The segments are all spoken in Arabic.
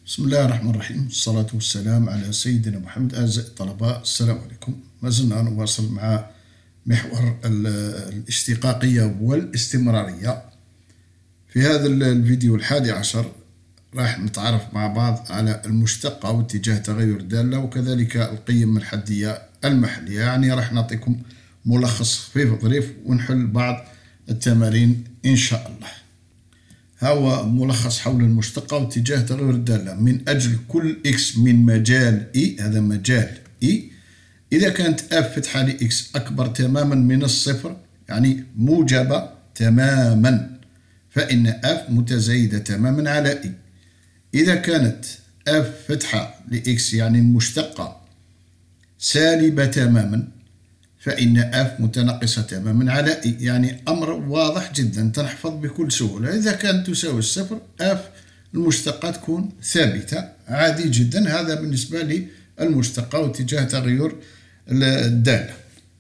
بسم الله الرحمن الرحيم، الصلاة والسلام على سيدنا محمد. أعزائي الطلبة، السلام عليكم. ما زلنا نواصل مع محور الاشتقاقية والاستمرارية. في هذا الفيديو 11 راح نتعرف مع بعض على المشتقة واتجاه تغير الدالة، وكذلك القيم الحدية المحلية. يعني راح نعطيكم ملخص خفيف ظريف ونحل بعض التمارين إن شاء الله. هو ملخص حول المشتقة واتجاه تغير الدالة. من أجل كل إكس من مجال إي، هذا مجال إي، إذا كانت أف فتحة لإكس أكبر تماما من الصفر، يعني موجبة تماما، فإن أف متزايدة تماما على إي. إذا كانت أف فتحة لإكس يعني المشتقة سالبة تماما، فإن أف متناقصة تماما على إي. يعني أمر واضح جدا تنحفظ بكل سهولة. إذا كانت تساوي الصفر، أف المشتقة تكون ثابتة، عادي جدا. هذا بالنسبة للمشتقة واتجاه تغير الدالة.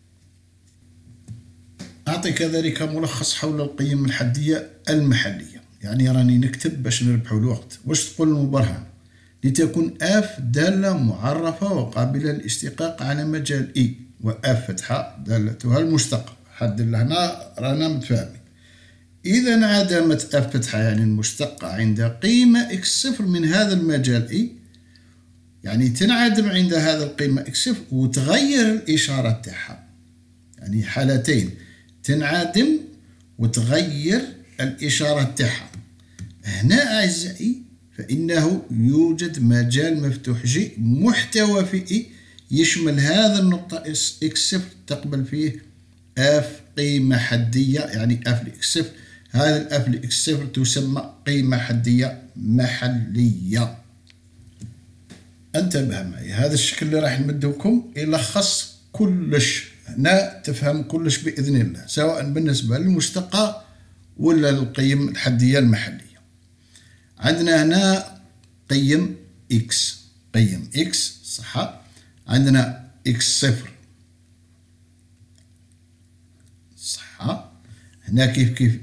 أعطي كذلك ملخص حول القيم الحدية المحلية. يعني راني نكتب باش نربحوا الوقت. واش تقول المبرهن؟ لتكون أف دالة معرفة وقابلة للاشتقاق على مجال إي، وأف فتحة دالتها المشتقة. حد لهنا رانا متفاهمين. إذا انعدمت أف فتحة يعني المشتقة عند قيمة إكس صفر من هذا المجال إي، يعني تنعدم عند هذا القيمة إكس صفر وتغير الإشارة تاعها. يعني حالتين، تنعدم وتغير الإشارة تاعها. هنا أعزائي فإنه يوجد مجال مفتوح جي محتوى في إي يشمل هذا النقطة إكس صفر تقبل فيه أف قيمة حدية، يعني أف لإكس صفر. هذا الأف لإكس صفر تسمى قيمة حدية محلية. انتبه معي، هذا الشكل اللي راح نمدوكم يلخص كلش. هنا تفهم كلش بإذن الله، سواء بالنسبة للمشتقة ولا للقيم الحدية المحلية. عندنا هنا قيم إكس، قيم إكس صح. عندنا إكس صفر صح. هنا كيف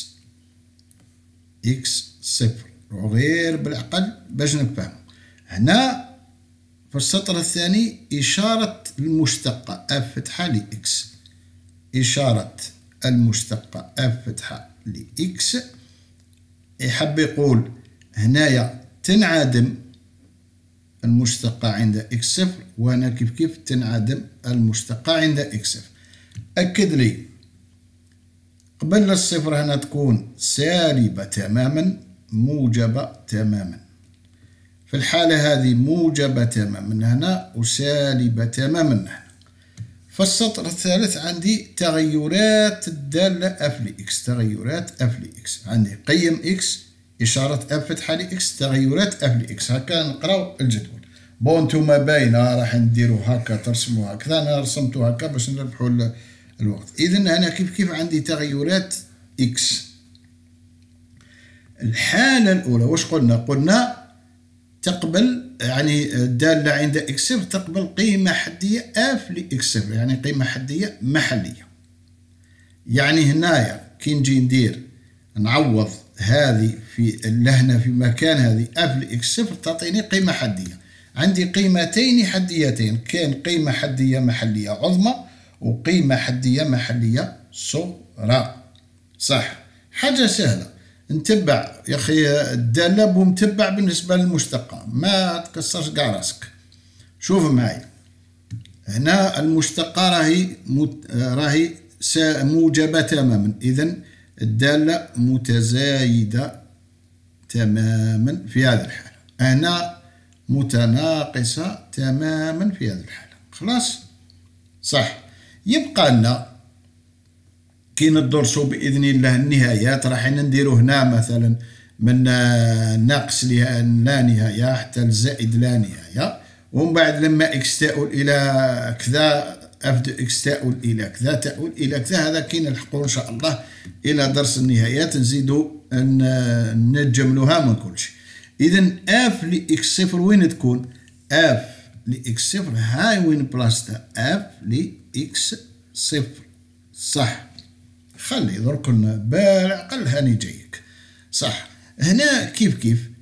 إكس صفر، غير بالعقل باش نفهم. هنا في السطر الثاني إشارة المشتقة أف فتحة لإكس، إشارة المشتقة أف فتحة لإكس. يحب يقول هنايا تنعدم المشتقة عند إكس صفر، وهنا كيف تنعدم المشتقة عند إكس صفر. أكد لي قبل الصفر هنا تكون سالبة تماما موجبة تماما. في الحالة هذه موجبة تماما هنا وسالبة تماما هنا. في السطر الثالث عندي تغيرات الدالة أف لإكس، تغيرات أف لإكس. عندي قيم إكس، إشارة أف فتحة لإكس، تغيرات أف لإكس. هكا نقراو الجدول. بون نتوما باينة راح نديرو هكا، ترسمو هكذا. أنا رسمتو هكا باش نربحو الوقت. إذن هنا كيف عندي تغيرات إكس. الحالة الأولى واش قلنا؟ قلنا تقبل يعني الدالة عند إكس صفر تقبل قيمة حدية أف لإكس صفر، يعني قيمة حدية محلية. يعني هنايا كي نجي ندير نعوض هذه في لهنا في مكان هذه أف لإكس صفر تعطيني قيمة حدية. عندي قيمتين حديتين، كان قيمة حدية محلية عظمى وقيمة حدية محلية صغرى. صح، حاجة سهلة. نتبع يا أخي الدالة بمتبع بالنسبة للمشتقة، ما تكسرش قاع راسك. شوف معي هنا المشتقة راهي موجبة تماما، إذن الدالة متزايدة تماما في هذه الحالة. هنا متناقصة تماما في هذه الحالة. خلاص صح. يبقى لنا كي ندرسو بإذن الله النهايات راح نديرو هنا مثلا من ناقص لا نهاية حتى الزائد لا نهاية، ومن بعد لما إكس تؤول إلى كذا أف إكس تؤول إلى كذا تؤول إلى كذا. هذا كي نلحقو إن شاء الله إلى درس النهايات نزيدو نجملوها من كل شيء. إذن أف لإكس صفر وين تكون؟ أف لإكس صفر هاي وين بلاصتها؟ أف لإكس صفر صح. خلي درك بالعقل هاني جايك صح. هنا كيف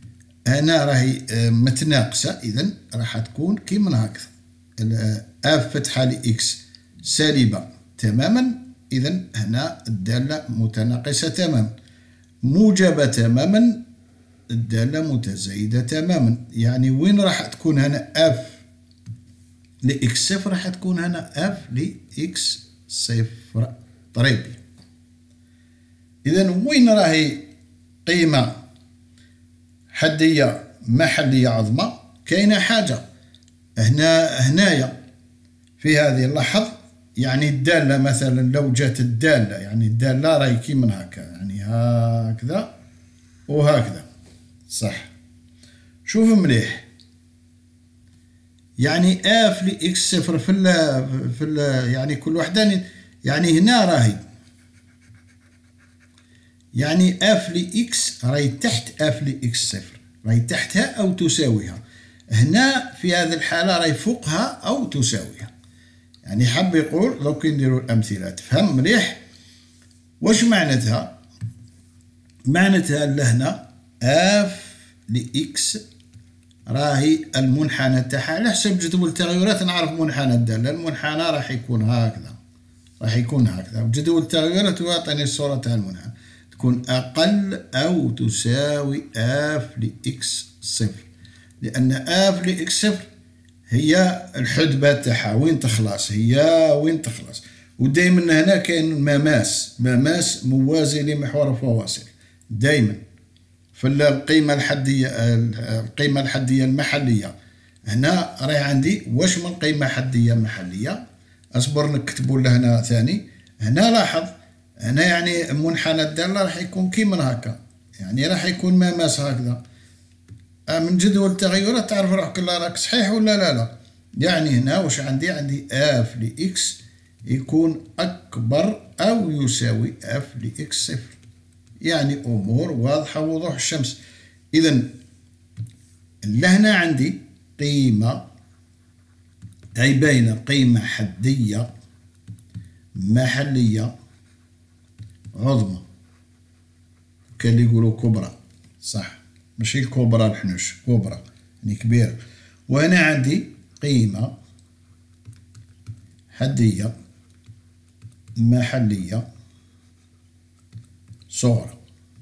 هنا راهي متناقصة، إذا راح تكون كيما هكذا اف فتحة لإكس سالبة تماما، إذا هنا الدالة متناقصة تماما. موجبة تماما، الدالة متزايدة تماما. يعني وين راح تكون هنا اف لإكس صفر؟ راح تكون هنا اف لإكس صفر طريبي. إذا وين راهي قيمة حدية محلية عظمى؟ كاينة حاجة هنايا في هذه اللحظة. يعني الدالة مثلا لو جات الدالة، يعني الدالة راهي كيما هكا، يعني هكذا وهكذا، صح؟ شوف مليح، يعني اف لإكس صفر في ال يعني كل وحدة، يعني هنا راهي يعني اف لإكس راهي تحت اف لإكس صفر، راهي تحتها أو تساويها. هنا في هذه الحالة راهي فوقها أو تساويها. يعني حاب يقول لو كي نديرو الأمثلة تفهم مليح واش معناتها. معناتها لهنا اف لإكس راهي المنحنى تاعها على حسب جدول التغيرات. نعرف منحنى الدالة، المنحنى راح يكون هكذا، راح يكون هكذا. وجدول التغيرات يعطيني الصورة تاع المنحنى تكون أقل أو تساوي اف لإكس صفر، لأن اف لإكس صفر هي الحدبة تاعها وين تخلص، هي وين تخلص. ودايما هنا كاين مماس موازي لمحور الفواصل. دايما في القيمة الحدية المحلية هنا راهي عندي واش من قيمة حدية محلية. اصبر نكتبوا لهنا ثاني. هنا لاحظ هنا يعني منحنى الدالة راح يكون كيما هكا، يعني راح يكون مماس هكذا. من جدول التغيرات تعرف روحك لا راك صحيح ولا لا. يعني هنا واش عندي اف لإكس يكون أكبر أو يساوي اف لإكس صفر. يعني أمور واضحة وضوح الشمس. إذا لهنا عندي قيمة، أي بين قيمة حدية محلية عظمى، كان اللي يقولوا كبرى، صح؟ ماشي الكبرى الحنوش، كبرى يعني كبيرة. وهنا عندي قيمة حدية محلية صغرى.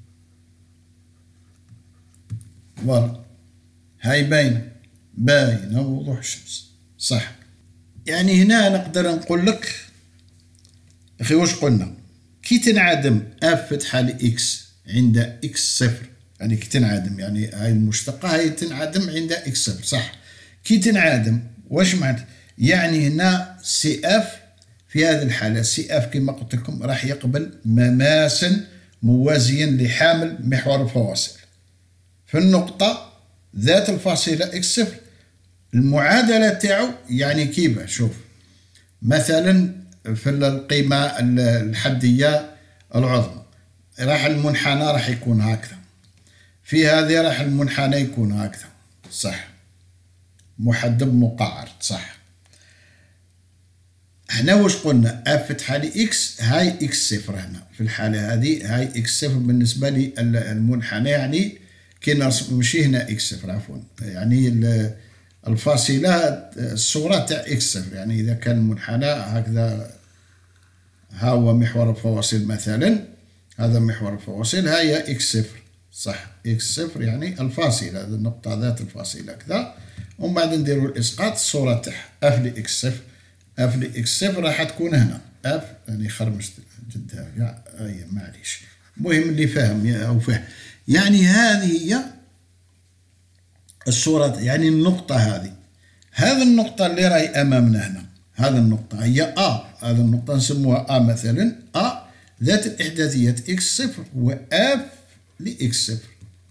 فوالا هاي باينة وضوح الشمس، صح؟ يعني هنا نقدر نقول لك أخي واش قلنا؟ كي تنعدم اف فتحة لإكس عند إكس صفر، يعني كي تنعدم، يعني هاي المشتقة هاي تنعدم عند إكس صفر، صح؟ كي تنعدم واش معناتها؟ يعني هنا سي اف في هذه الحالة سي اف كما قلت لكم راح يقبل مماسا موازيا لحامل محور الفواصل في النقطة ذات الفاصلة إكس صفر. المعادلة تاعو يعني كيف؟ شوف مثلا في القيمة الحدية العظمى راح المنحنى راح يكون هكذا، في هذه راح المنحنى يكون هكذا، صح؟ محدب مقعر، صح؟ هنا واش قلنا؟ اف فتحة لإكس هاي إكس صفر. هنا في الحالة هذه هاي إكس صفر بالنسبة للمنحنى، يعني كي نرسم ماشي هنا إكس صفر عفوا، يعني الفاصلة الصورة تاع إكس صفر. يعني إذا كان المنحنى هكذا، ها هو محور الفواصل مثلا، هذا محور الفواصل، هاي إكس صفر، صح؟ إكس صفر يعني الفاصلة، النقطة ذات الفاصلة كذا. ومن بعد نديرو الإسقاط الصورة تاعها اف لإكس صفر. اف لإكس صفر راح تكون هنا اف، يعني خرمشت جدها أي معليش، المهم اللي فاهم أو فهم. يعني هذه هي الصورة، يعني النقطة هذه النقطة اللي راهي أمامنا هنا، هذه النقطة هي هذه النقطة نسموها مثلا ذات الإحداثيات إكس صفر وإف لإكس صفر.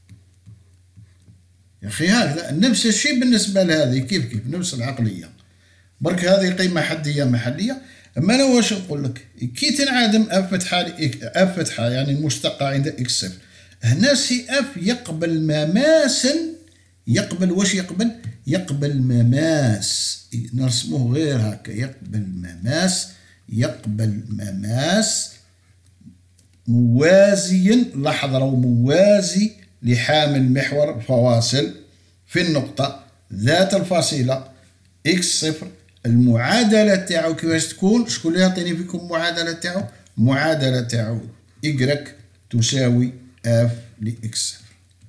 يا أخي هكذا نفس الشيء بالنسبة لهذه، كيف نفس العقلية، برك هذه قيمة حدية محلية. أما أنا واش نقول لك؟ كي تنعدم اف فتحة يعني المشتقة عند إكس صفر، هنا سي اف يقبل مماسا، يقبل واش يقبل؟ يقبل مماس، نرسموه غير هكا، يقبل مماس موازيا، لاحظ راهو موازي لحامل محور فواصل في النقطة ذات الفاصلة إكس صفر. المعادلة تاعو كيفاش تكون؟ شكون اللي يعطيني فيكم المعادلة تاعو؟ المعادلة تاعو إكغيك تساوي اف لإكس صفر.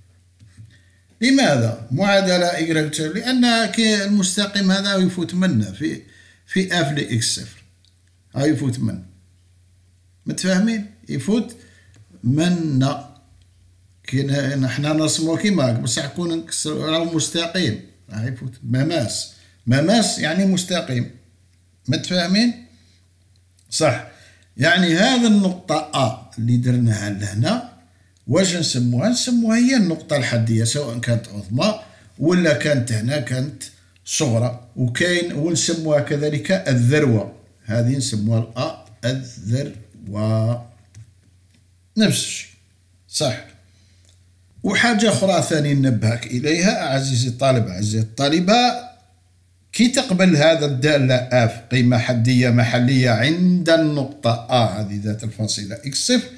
لماذا معادلة إكغيك تساوي؟ لأن المستقيم هذا يفوت منا في اف لإكس صفر، هاي يفوت منا، متفاهمين؟ يفوت منا كي نحنا نرسمو كيما هاك بصح يكون راهو مستقيم، راح يفوت مماس يعني مستقيم، متفاهمين؟ صح. يعني هذه النقطة أ اللي درناها لهنا واش نسموها؟ نسموها هي النقطة الحدية، سواء كانت عظمى ولا كانت هنا كانت صغرى. وكاين ونسموها كذلك الذروة، هذه نسموها الأ الذروة، نفس الشيء صح. وحاجة أخرى ثانية ننبهك إليها عزيزي الطالب أعزائي الطالبة، كي تقبل هذا الدالة اف قيمة حدية محلية عند النقطة أ هذه ذات الفاصلة إكس صفر،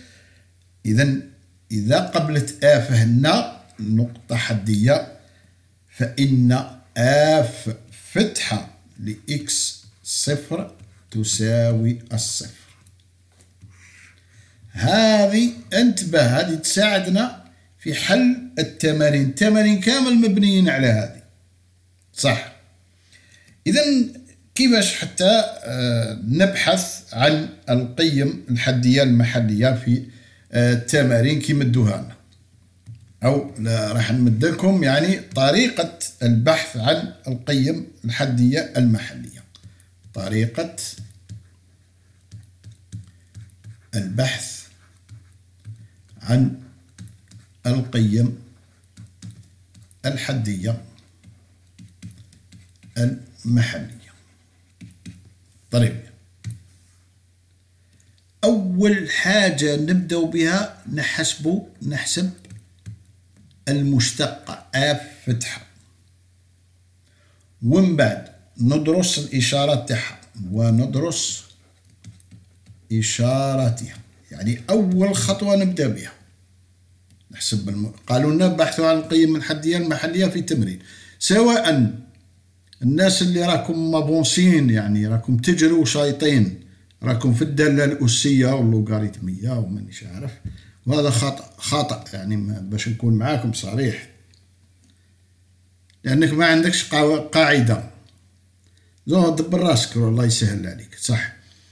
إذا قبلت اف هنا نقطة حدية فإن اف فتحة لإكس صفر تساوي الصفر. هذه انتبه، هذه تساعدنا في حل التمارين كامل مبنيين على هذه، صح. إذن كيفاش حتى نبحث عن القيم الحدية المحلية في التمارين كي مدوها لنا، أو راح نمد لكم يعني طريقة البحث عن القيم الحدية المحلية، طريقة البحث عن القيم الحدية المحلية. طيب، أول حاجة نبدأ بها نحسب المشتقة اف فتحة، ومن بعد ندرس الإشارات تاعها وندرس إشاراتها. يعني أول خطوة نبدأ بها نحسب قالوا لنا بحثوا عن القيم الحدية المحلية في تمرين، سواء الناس اللي راكم مبونسين يعني راكم تجروا شايطين، راكم في الدالة الأسية واللوغاريتمية ومانيش عارف، وهذا خطأ يعني باش نكون معاكم صريح، لأنك ما عندكش قاعدة. دبر راسك الله يسهل عليك، صح.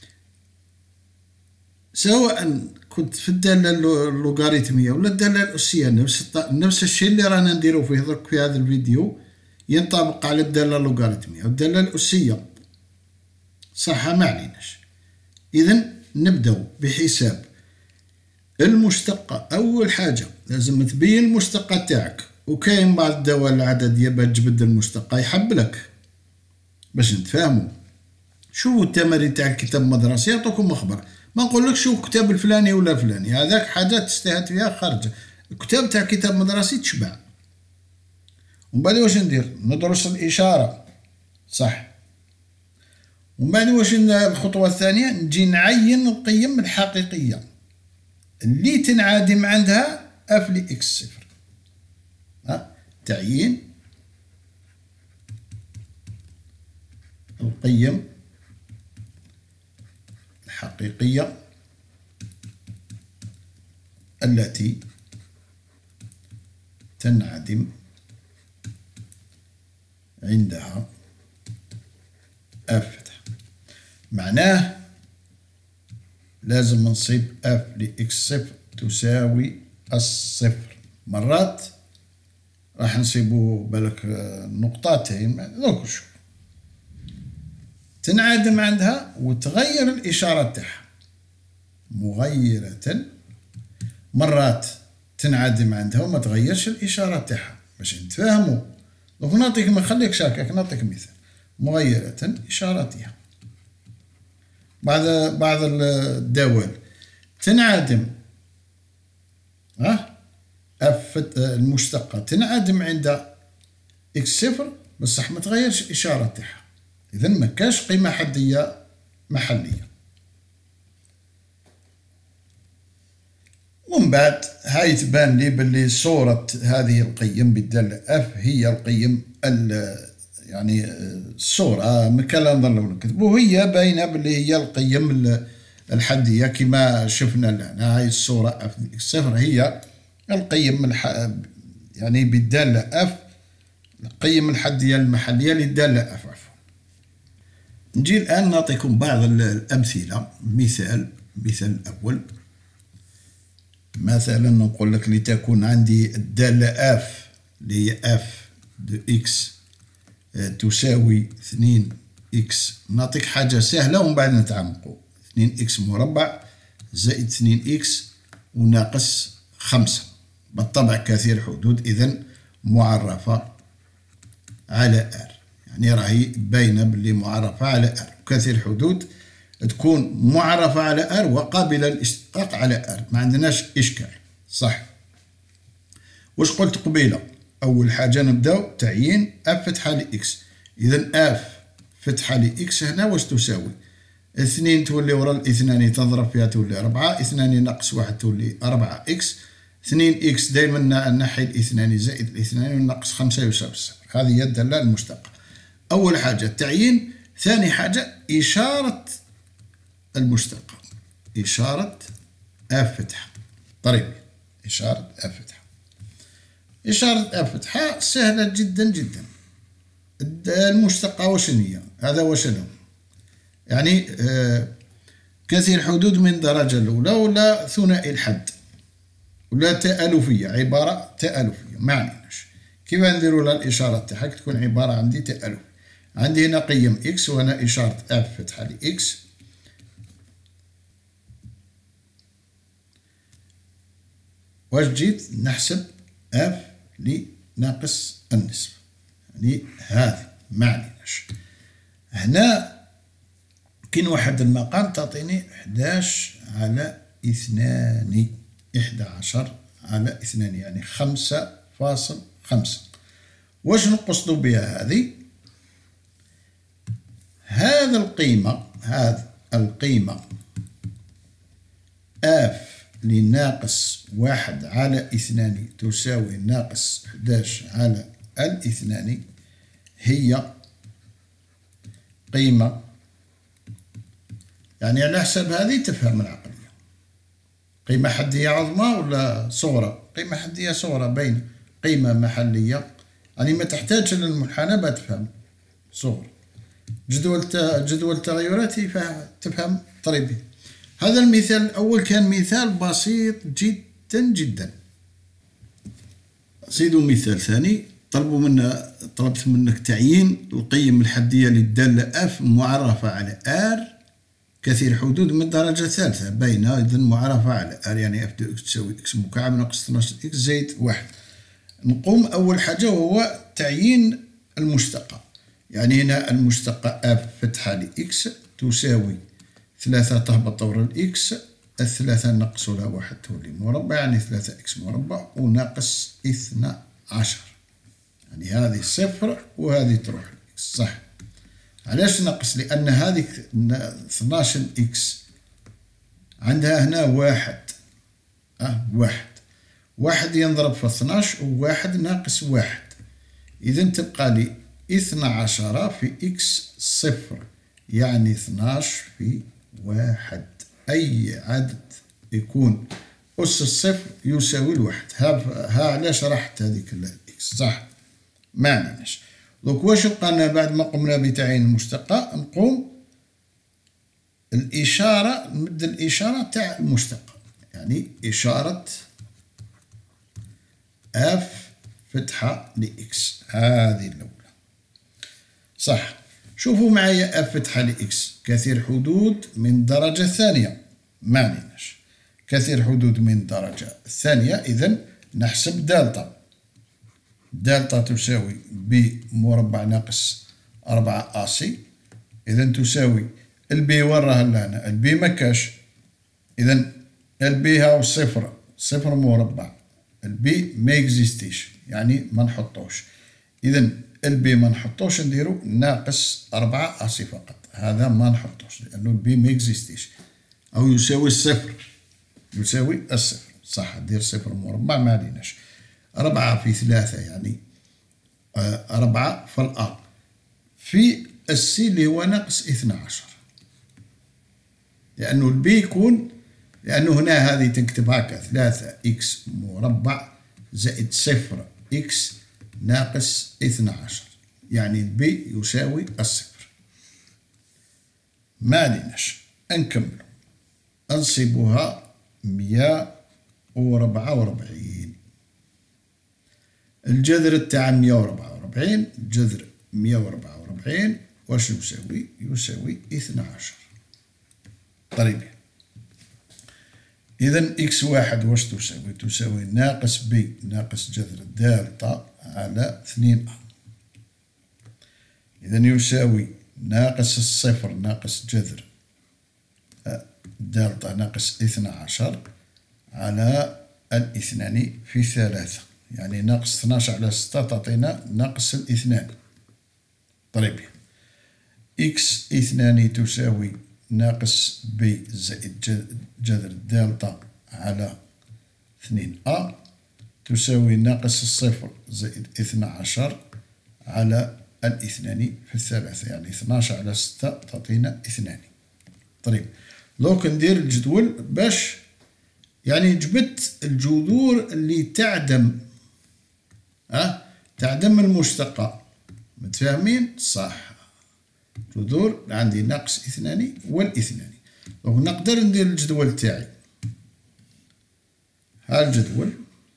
سواء كنت في الدالة اللوغاريتمية ولا الدالة الأسية نفس الشيء اللي رانا نديرو فيه درك في هذا الفيديو ينطبق على الدالة اللوغاريتمية والدالة الأسية، صح، ما عليناش. إذن نبدأ بحساب المشتقة. أول حاجة لازم تبين المشتقة تاعك، وكاين بعض الدوال العددية باش تبدل المشتقة يحبلك باش نتفاهموا. شوفوا التمارين تاع الكتاب المدرسي يعطوكم مخبر، ما نقولكش شوف الكتاب الفلاني ولا فلاني، هذاك حاجات تستهد فيها خارجة. الكتاب تاع كتاب مدرسي تشبع. ومن بعد واش ندير؟ ندرس الإشارة، صح. ومن بعد واش الخطوة الثانية؟ نجي نعين القيم الحقيقية اللي تنعدم عندها اف لإكس صفر. تعيين القيم الحقيقية التي تنعدم عندها اف فتح. معناه لازم نصيب اف لإكس صفر تساوي الصفر. مرات راح نصيبو بالك النقطات هي دوك شوف تنعدم عندها وتغير الإشارة تاعها مغيرة. مرات تنعدم عندها وما تغيرش الإشارة تاعها باش نتفاهموا. دوك نعطيك، ما خليك شاكك، نعطيك مثال. مغيرة إشارتها. بعض الدوال تنعدم المشتقة تنعدم عند إكس صفر بصح ما تغيرش الإشارة تاعها، إذن ما كاش قيمة حدية محلية. ومن بعد هاي تبان لي باللي صورة هذه القيم بالدالة اف هي القيم يعني الصورة مكان نظل نكتبو، وهي باينة باللي هي القيم الحدية كما شفنا لنا. هاي الصورة اف صفر هي القيم يعني بالدالة اف القيم الحدية المحلية للدالة اف. عفوا. نجي الآن نعطيكم بعض الأمثلة. مثال الأول، مثلا نقول لك لتكون عندي الدالة اف اللي هي اف دو اكس تساوي 2 اكس. نعطيك حاجة سهلة ومن بعد نتعمقوا. 2 اكس مربع زائد 2 اكس وناقص 5 بالطبع كثير حدود، إذن معرفة على ار، يعني راهي باينة باللي معرفة على ار. كثير حدود تكون معرفة على ار وقابلة للاشتقاق على ار، ما عندناش إشكال. صح. واش قلت قبيلة؟ أول حاجة نبداو تعيين اف فتحة لإكس. إذن اف فتحة لإكس هنا واش تساوي؟ 2 تولي ورا الاثنان تضرب فيها تولي 4، 2 ناقص 1 تولي 4 اكس، 2 اكس دائما نحي الاثنان زائد الاثنان وناقص 5 يساوي 0. هذه هي الدالة المشتقة. أول حاجة التعيين، ثاني حاجة إشارة المشتقة، إشارة اف فتحة. طيب إشارة اف فتحة، إشارة اف فتحة سهلة جدا جدا. المشتقة وشن هي؟ هذا وشنو؟ يعني كثير حدود من الدرجة الأولى ولا ثنائي الحد ولا تألفية، عبارة تألفية ما عندناش. كيف نديرو لها الإشارة تاعها؟ تكون عبارة عندي تألف. عندي هنا قيم إكس وهنا إشارة اف فتحة لإكس. واش جيت نحسب اف لناقص النصف، يعني هذه ما عندناش. هنا كاين واحد المقام تعطيني 11/2، 11/2 يعني 5.5. واش نقصدو بها هذه؟ هذا القيمة اف لناقص 1/2 تساوي ناقص 11/2 هي قيمة، يعني على حسب هذه تفهم العقلية. قيمة حدية عظمى ولا صغرى؟ قيمة حدية صغرى باينة. قيمة محلية يعني ما تحتاج للمنحنى باش تفهم صغرى. جدول التغيرات تفهم طريقة. هذا المثال الأول كان مثال بسيط جدا جدا. زيدوا مثال ثاني. طلبت منك تعيين القيم الحدية للدالة اف معرفة على ار كثير حدود من الدرجة الثالثة باينة. إذن معرفة على ار يعني اف دو اكس تساوي اكس مكعب ناقص 12 اكس زائد 1. نقوم أول حاجة وهو تعيين المشتقة. يعني هنا المشتقة اف فتحة لإكس تساوي 3 تهبط ورا الإكس، 3 نقص لها 1 تولي مربع، يعني 3 إكس مربع وناقص 12. يعني هذه صفر وهذه تروح الإكس. صح. علاش ناقص؟ لأن هذه 12 إكس عندها هنا 1. واحد ينضرب في 12 وواحد ناقص 1. إذن تبقى لي 12 في إكس صفر، يعني 12 في 1. أي عدد يكون أس الصفر يساوي 1. ها علاش راحت هذيك الإكس. صح. ما عندناش. دوك واش يبقى لنا بعد ما قمنا بتعيين المشتقة؟ نقوم الإشارة، نمد الإشارة تاع المشتقة، يعني إشارة اف فتحة لإكس هذه الأولى. صح. شوفوا معايا اف فتحة لإكس كثير حدود من الدرجة الثانية، ما عندناش كثير حدود من الدرجة الثانية. إذن نحسب دالتا. دالتا تساوي ب مربع ناقص 4 أسي. إذن تساوي البي وين راه لهنا؟ البي مكاش. إذن البي هاو صفر، صفر مربع. البي ما يكزيستيش يعني ما نحطوش. إذن البي ما نحطوش، نديرو ناقص 4 أسي فقط. هذا ما نحطوش لأنه البي ما يكزيستيش أو يساوي الصفر، يساوي الصفر. صح دير صفر مربع ما عليناش. 4 في 3 يعني 4 في الأ. في السي اللي هو ناقص 12، لأنه البي يكون، لأنه هنا هذه تكتب هكا 3 إكس مربع زائد صفر إكس ناقص 12، يعني البي يساوي الصفر. ما عليناش نكمل أنصبها 144. الجذر تاع 144 جذر 144 واش يساوي؟ يساوي 12. طيب إذا إكس واحد واش تساوي؟ تساوي ناقص بي ناقص جذر دالتا على 2 أ. إذا يساوي ناقص الصفر ناقص جذر دالتا ناقص 12 على 2 في 3، يعني ناقص 12 على 6 تعطينا ناقص 2. طيب إكس 2 تساوي ناقص بي زائد جذر دالتا على 2 أ تساوي ناقص الصفر زائد 12 على 2 في 3، يعني 12 على 6 تعطينا 2. طيب لوك ندير الجدول باش يعني جبت الجذور اللي تعدم تعدم المشتقة. متفاهمين؟ صح. جذور عندي ناقص 2 والإثنان. دونك نقدر ندير الجدول تاعي. ها الجدول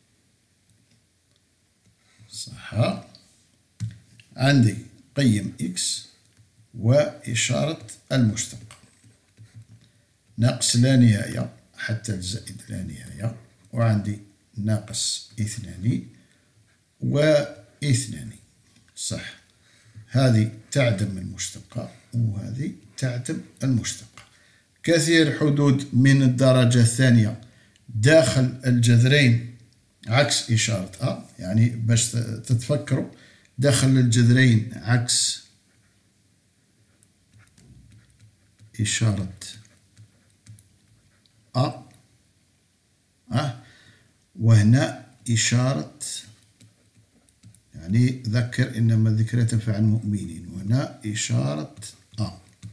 صح. عندي قيم إكس وإشارة المشتقة ناقص لا نهاية حتى الزائد لا نهاية، وعندي ناقص 2 و2 صح. هذه تعدم المشتقة وهذه تعدم المشتقة. كثير حدود من الدرجة الثانية داخل الجذرين عكس إشارة أ، يعني باش تتفكروا داخل الجذرين عكس إشارة أ، وهنا إشارة، يعني ذكر إنما الذكرى تنفع المؤمنين، وهنا إشارة أ.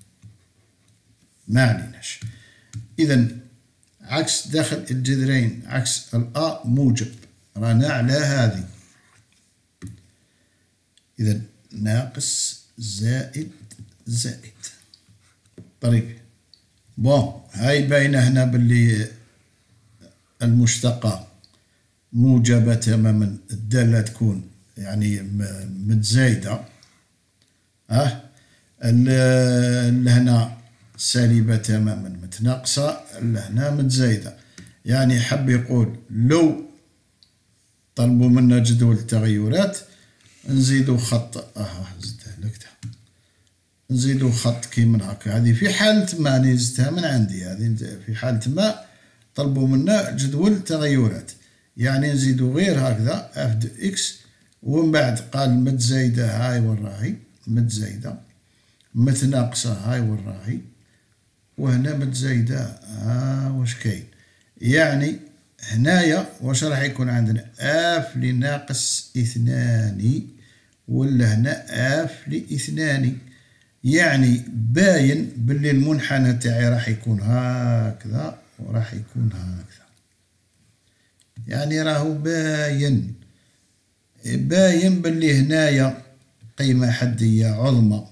ما عليناش. إذا عكس داخل الجذرين عكس الأ موجب، رانا على هذه. إذا ناقص زائد زائد. طيب بون هاي باينة هنا باللي المشتقة موجبة تماما، الدالة تكون يعني متزايدة، لهنا سالبة تماما متناقصة، لهنا متزايدة. يعني حب يقول لو طلبوا منا جدول التغيرات نزيدو خط، زدته لك نزيدو خط كيما هكا. هذه في حالة ما أنا زدتها من عندي، هذه في حالة ما طلبوا منا جدول تغيرات، يعني نزيدو غير هكذا اف دو اكس، ومن بعد قال متزايدة هاي وراهي متزايدة، متناقصة هاي وراهي، وهنا متزايدة واش كاين. يعني هنايا واش راح يكون عندنا اف لناقص 2 ولا هنا اف ل2، يعني باين باللي المنحنى تاعي راح يكون هكذا وراح يكون هكذا، يعني راهو باين باللي هنايا قيمة حدية عظمى،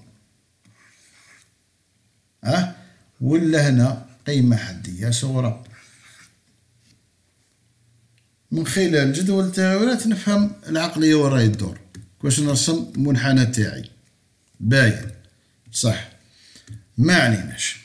ولا هنا قيمة حدية صغرى. من خلال جدول التغيرات نفهم العقلية وين راهي تدور، كيفاش نرسم منحنى تاعي باين صح. ما عليناش.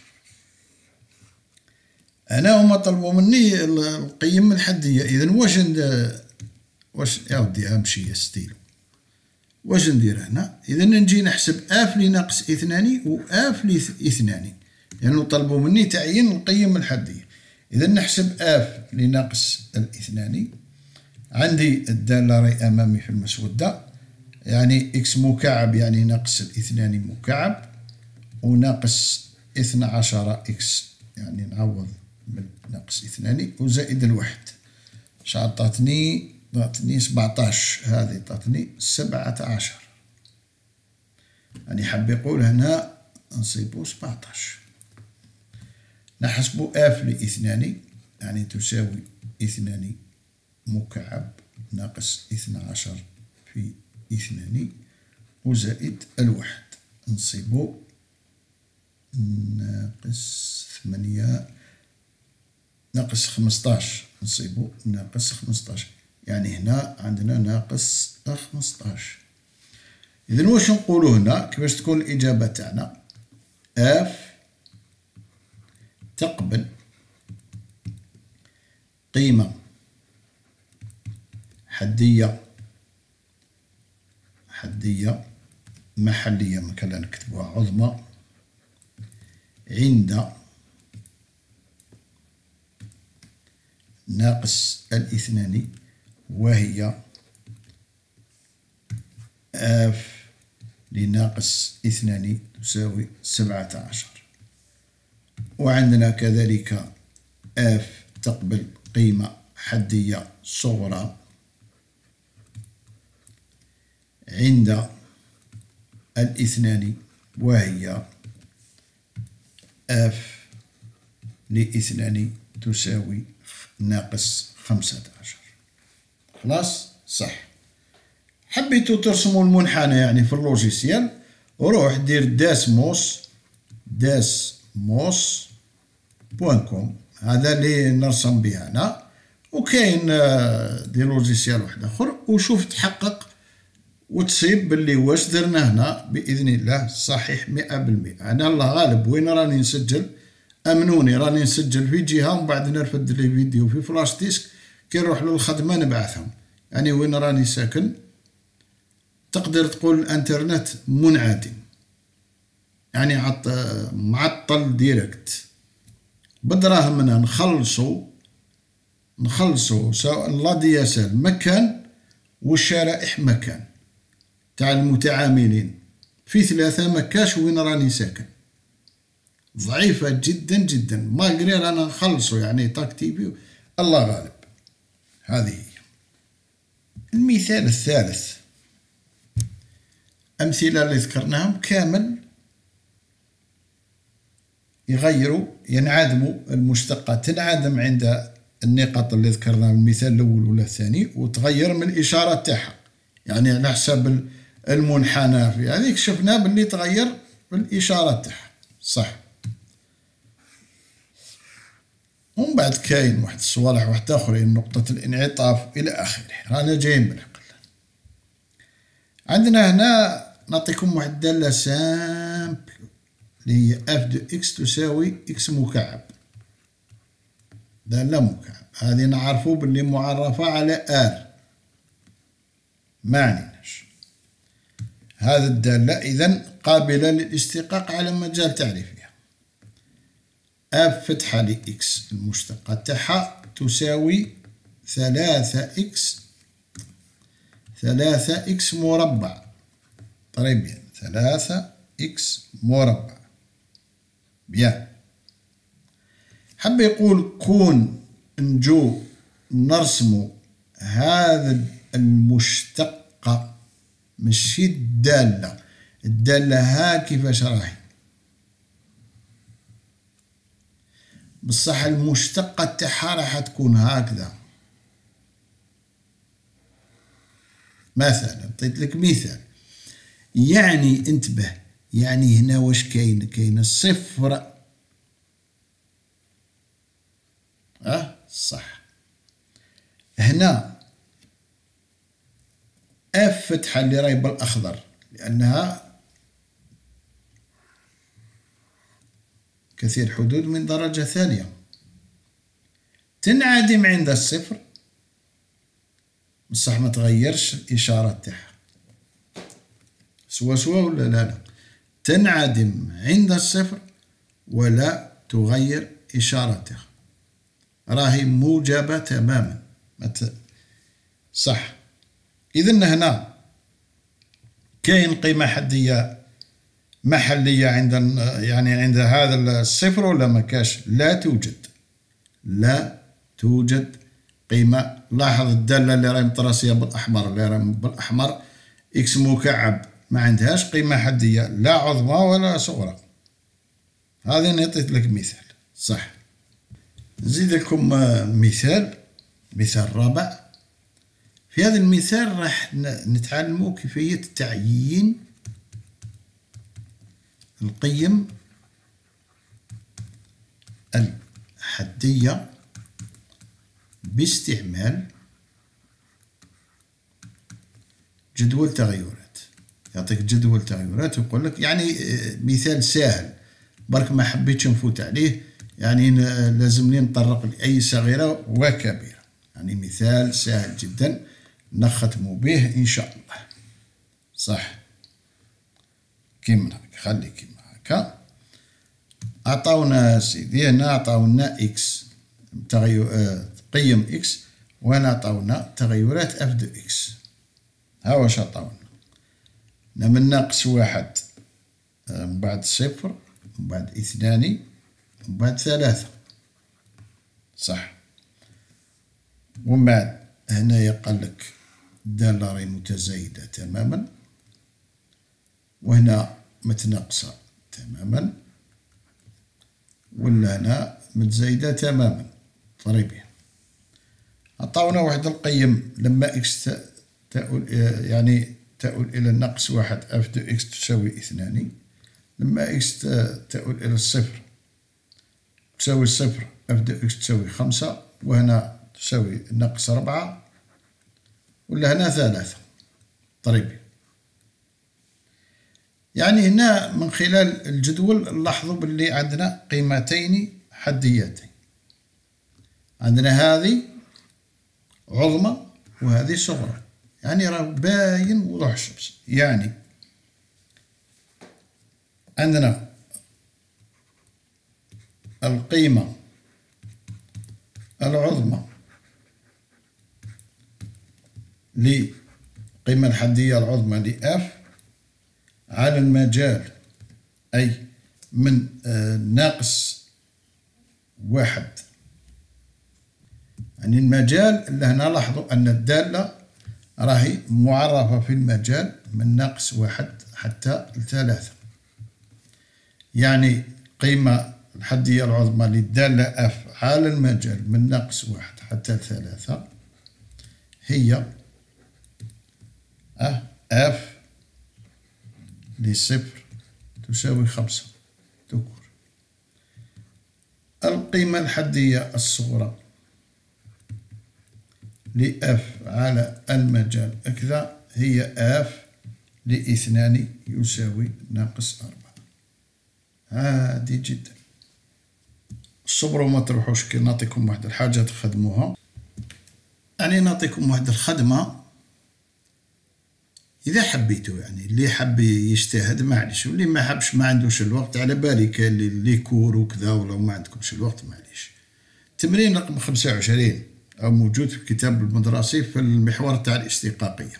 أنا هما طلبوا مني القيم الحدية، إذا واش يا ودي أمشي يا ستيلو، واش ندير هنا؟ إذا نجي نحسب اف لناقص 2 و اف ل2، لأنه يعني طلبوا مني تعيين القيم الحدية. إذا نحسب اف لناقص 2، عندي الدالة راهي أمامي في المسودة، يعني إكس مكعب يعني ناقص 2 مكعب، وناقص 12 إكس يعني نعوض من ناقص 2 وزائد 1. عطاتني 17، هذه عطاتني 17. يعني حاب يقول هنا نصيبو 17. نحسبو اف لاثنان، يعني تساوي 2 مكعب ناقص 12 في 2 وزائد الواحد، نصيبو ناقص 8 ناقص 15، نصيبو ناقص 15، يعني هنا عندنا ناقص 15. إذن واش نقولو هنا كيفاش تكون الإجابة تاعنا؟ اف تقبل قيمة حدية محلية، مثلا نكتبوها عظمى، عند ناقص 2 وهي اف لناقص 2 تساوي 17. وعندنا كذلك اف تقبل قيمة حدية صغرى عند 2 وهي اف ل2 تساوي ناقص 15. خلاص صح. حبيتو ترسموا المنحنى يعني في اللوجيسيال، وروح دير dasmos.com، هذا اللي نرسم به انا، وكاين دي لوجيسيال واحد اخر، وشوف تحقق وتصيب باللي واش درنا هنا باذن الله صحيح 100%. انا الله غالب وين راني نسجل، امنوني راني نسجل في جهه ومن بعد نرفد لي فيديو في فلاش ديسك، كي نروح للخدمه نبعثهم. يعني وين راني ساكن تقدر تقول الانترنت منعدم، يعني معطل ديريكت، بدراهمنا نخلصوا سواء لا دي اس ال مكان والشرائح مكان تاع المتعاملين في 3 مكاش وين راني ساكن، ضعيفة جدا جدا، ما قري رانا نخلصوا يعني تاكتيفي، الله غالب. هذه هي. المثال الثالث، أمثلة اللي ذكرناهم كامل يغيروا ينعدموا المشتقة، تنعدم عند النقاط اللي ذكرناها المثال الأول ولا الثاني، وتغير من الإشارة تاعها، يعني على حسب المنحنى في هذيك شفنا باللي تغير الإشارة تاعها صح. ومن بعد كاين واحد الصوالح واحد آخرين، نقطة الانعطاف إلى آخره، رانا جايين بالعقل. عندنا هنا نعطيكم واحد دالة سامبل اللي هي اف دو اكس تساوي اكس مكعب، دالة مكعب، هذه نعرفو باللي معرفة على ار، ما عنيناش. هذه الدالة إذن قابلة للاستقاق على مجال تعريفها. اف فتحة ل اكس المشتقة تاعها تساوي 3 اكس مربع، طيب بيان 3 اكس مربع بيان. حب يقول كون نجو نرسمو هذا المشتقة، ماشي الدالة ها كيفاش راهي، بصح المشتقة تاعها راح تكون هكذا. مثلا عطيت لك مثال، يعني انتبه، يعني هنا واش كاين الصفر، صح. هنا اف فتحة اللي راهي بالاخضر لانها كثير حدود من درجة ثانية، تنعدم عند الصفر، بصح ما تغيرش الإشارة تاعها، سوا ولا لا، تنعدم عند الصفر ولا تغير إشارتها، راهي موجبة تماما صح. إذن هنا كاين قيمة حدية محلية عند يعني عند هذا الصفر ولا ما كاش؟ لا توجد قيمة. لاحظ الدالة اللي راهي مطراسية بالأحمر، اللي راهي بالأحمر إكس مكعب، ما عندهاش قيمة حدية لا عظمى ولا صغرى. هذا أنا عطيت لك مثال صح. نزيد لكم مثال رابع. في هذا المثال راح نتعلموا كيفية تعيين القيم الحدية باستعمال جدول تغيرات. يعطيك جدول تغيرات ويقول لك يعني مثال سهل برك ما حبيتش نفوت عليه، يعني لازمني نطرق لأي صغيرة وكبيرة. يعني مثال سهل جدا نختم به إن شاء الله صح. كيما هكا، خلي كيما هكا. عطاونا سيدي هنا عطاونا إكس قيم إكس، وهنا عطاونا تغيرات اف دو إكس. ها واش عطاونا من ناقص واحد، من بعد صفر، من بعد اثنان، من بعد ثلاثة صح. ومن بعد هنايا قالك الدالة راهي متزايدة تماما، وهنا متناقصة تماما، ولا هنا متزايدة تماما. طريبي عطاونا واحد القيم لما إكس تؤول إلى الناقص واحد اف دو إكس تساوي اثنان، لما إكس تؤول إلى الصفر تساوي صفر اف دو إكس تساوي خمسة، وهنا تساوي ناقص ربعة، ولا هنا ثلاثة. طريبي يعني هنا من خلال الجدول نلاحظوا باللي عندنا قيمتين حديتين، عندنا هذه عظمى وهذه صغرى، يعني راه باين وضوح الشمس. يعني عندنا القيمة العظمى للقيمة الحدية العظمى لإف على المجال، أي من ناقص واحد، يعني المجال اللي هنا لاحظوا أن الدالة راهي معرفة في المجال من ناقص واحد حتى ثلاثة. يعني قيمة الحدية العظمى للدالة اف على المجال من ناقص واحد حتى ثلاثة هي اف لصفر تساوي خمسة تكور. القيمة الحدية الصغرى لأف على المجال أكذا هي اف لاثنان يساوي ناقص أربعة. عادي جدا. صبروا ما تروحوش كي نعطيكم واحد الحاجة تخدموها. يعني نعطيكم واحد الخدمة إذا حبيتوا، يعني اللي حب يجتهد معليش، واللي ما حبش ما عندوش الوقت على بالي كاين لي كور وكذا، ولو ما عندكمش الوقت معليش. تمرين رقم 25 أو موجود في الكتاب المدرسي في المحور تاع الاستقاقية.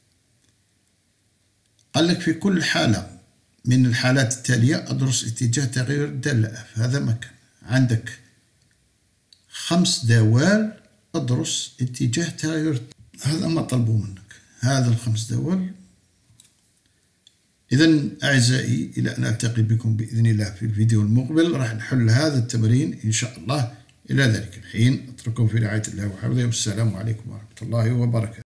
قال لك في كل حالة من الحالات التالية أدرس اتجاه تغير الدالة اف. هذا مكان عندك 5 دوال أدرس اتجاه تغير، هذا ما طلبوا منك، هذا ال5 دوال. إذا أعزائي إلى أن ألتقي بكم بإذن الله في الفيديو المقبل، راح نحل هذا التمرين إن شاء الله. إلى ذلك الحين أترككم في رعاية الله وحفظه، والسلام عليكم ورحمة الله وبركاته.